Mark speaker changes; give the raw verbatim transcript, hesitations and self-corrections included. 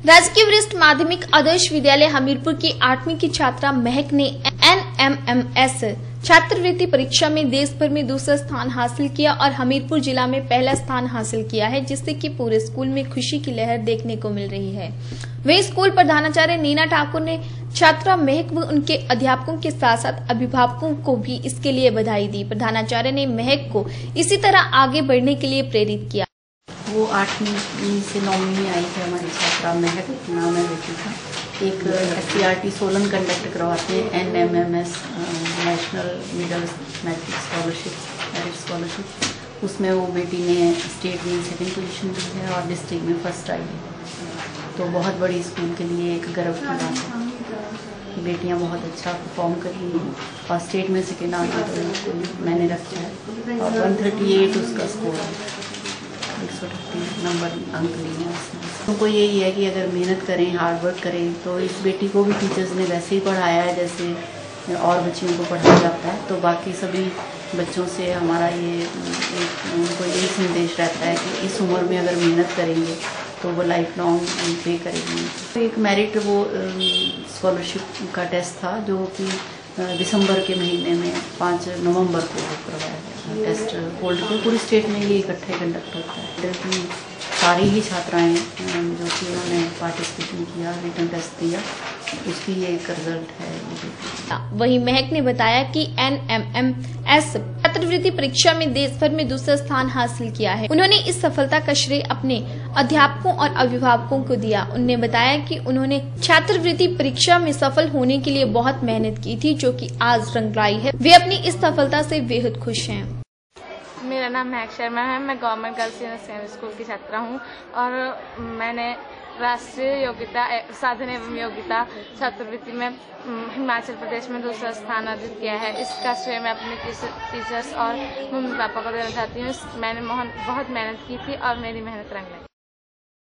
Speaker 1: राजकीय वरिष्ठ माध्यमिक आदर्श विद्यालय हमीरपुर की आठवीं की छात्रा महक ने एन एम एम एस छात्रवृत्ति परीक्षा में देश भर में दूसरा स्थान हासिल किया और हमीरपुर जिला में पहला स्थान हासिल किया है, जिससे कि पूरे स्कूल में खुशी की लहर देखने को मिल रही है। वहीं स्कूल प्रधानाचार्य नीना ठाकुर ने छात्रा महक व उनके अध्यापकों के साथ साथ अभिभावकों को भी इसके लिए बधाई दी। प्रधानाचार्य ने महक को इसी तरह आगे बढ़ने के लिए प्रेरित किया।
Speaker 2: वो आठवीं से नौवीं में आई है हमारी छात्रा महक, नाम है बेटी का। एक S C R T Solan conduct करवाते हैं N M M S national middle matric scholarship merit scholarship, उसमें वो बेटी ने स्टेट में सेकंड पोजीशन ली है और डिस्ट्रिक्ट में फर्स्ट आई है। तो बहुत बड़ी स्कूल के लिए एक गर्व की बात है कि बेटियां बहुत अच्छा परफॉर्म कर रही हैं और स्टेट में सेकेंड आ गई तो मैंने रखा है और वन थर्टी एट उसका स्कोर है, एक सौ अठतीस नंबर अंक लिए हैं उसने। उनको यही है कि अगर मेहनत करें, हार्ड वर्क करें, तो इस बेटी को भी टीचर्स ने वैसे ही पढ़ाया है जैसे और बच्चियों को पढ़ाया जाता है। तो बाकी सभी बच्चों से हमारा ये एक उनको यही संदेश रहता है कि इस उम्र में अगर मेहनत करेंगे तो वो लाइफ लॉन्ग पे करेंगे। तो एक मेरिट वो स्कॉलरशिप का टेस्ट था जो कि दिसंबर के महीने में पाँच नवंबर को करवाया गया टेस्ट होल्ड के। पूरी स्टेट में ये इकट्ठे कंडक्ट होता है। की सारी ही छात्राएं जो कि उन्होंने पार्टिसिपेशन किया, रिटन टेस्ट दिया, उसकी ये एक रिजल्ट है।
Speaker 1: वहीं महक ने बताया कि एन एम एम एस छात्रवृत्ति परीक्षा में देश भर में दूसरा स्थान हासिल किया है। उन्होंने इस सफलता का श्रेय अपने अध्यापकों और अभिभावकों को दिया। उन्होंने बताया कि उन्होंने छात्रवृत्ति परीक्षा में सफल होने के लिए बहुत मेहनत की थी, जो कि आज रंग लाई है। वे अपनी इस सफलता से बेहद खुश हैं।
Speaker 3: मेरा नाम महक शर्मा है। मैं government girls senior secondary school की छात्रा हूँ और मैंने राष्ट्रीय योग्यता साधन एवं योग्यता छात्रवृत्ति में हिमाचल प्रदेश में दूसरा स्थान अर्जित किया है। इसका श्रेय मैं अपने टीचर्स और मम्मी पापा को देना चाहती हूँ। मैंने बहुत मेहनत की थी और मेरी मेहनत रंग लाई।